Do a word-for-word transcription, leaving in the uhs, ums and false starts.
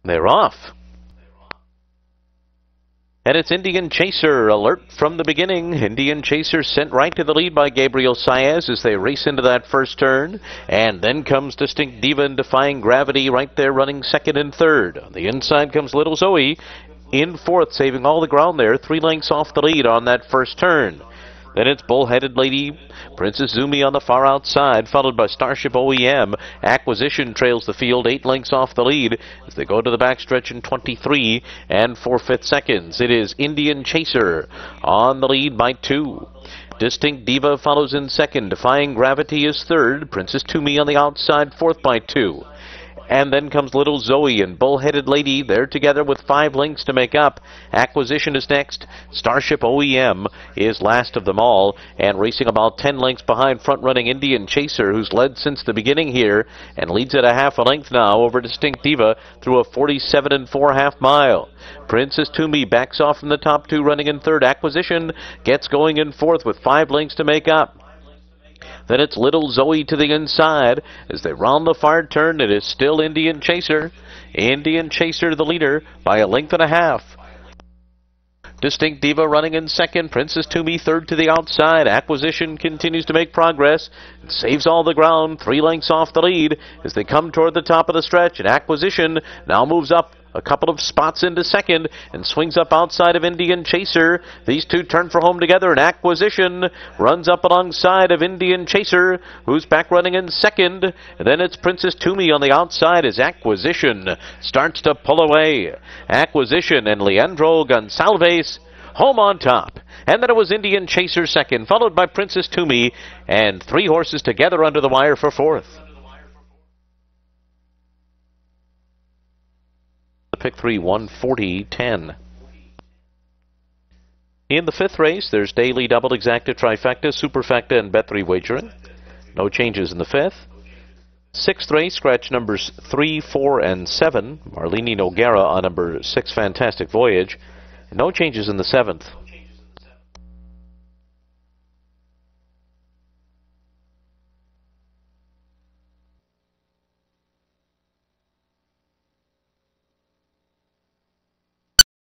They're off. And it's Indian Chaser, alert from the beginning. Indian Chaser sent right to the lead by Gabriel Saez as they race into that first turn. And then comes Distinct Diva and Defying Gravity right there running second and third. On the inside comes Little Zoe in fourth, saving all the ground there, three lengths off the lead on that first turn. Then it's Bullheaded Lady, Princess Zumi on the far outside, followed by Starship O E M. Acquisition trails the field, eight lengths off the lead as they go to the backstretch in twenty-three and four-fifths seconds. It is Indian Chaser on the lead by two. Distinct Diva follows in second. Defying Gravity is third. Princess Toomey on the outside, fourth by two. And then comes Little Zoe and Bullheaded Lady. They're together with five lengths to make up. Acquisition is next. Starship O E M is last of them all, and racing about ten lengths behind front-running Indian Chaser, who's led since the beginning here and leads at a half a length now over Distinct Diva through a forty-seven and four half mile. Princess Toomey backs off from the top two, running in third. Acquisition gets going in fourth with five lengths to make up. Then it's Little Zoe to the inside. As they round the far turn, it is still Indian Chaser. Indian Chaser the leader by a length and a half. Distinct Diva running in second. Princess Toomey third to the outside. Acquisition continues to make progress. It saves all the ground, three lengths off the lead as they come toward the top of the stretch. And Acquisition now moves up a couple of spots into second and swings up outside of Indian Chaser. These two turn for home together, and Acquisition runs up alongside of Indian Chaser, who's back running in second. And then it's Princess Toomey on the outside as Acquisition starts to pull away. Acquisition and Leandro Gonsalves home on top. And then it was Indian Chaser second, followed by Princess Toomey, and three horses together under the wire for fourth. Pick three, one forty ten. In the fifth race, there's Daily Double, Exacta, Trifecta, Superfecta, and Bet three wagering. No changes in the fifth. Sixth race, scratch numbers three, four, and seven. Marlene Noguera on number six, Fantastic Voyage. No changes in the seventh.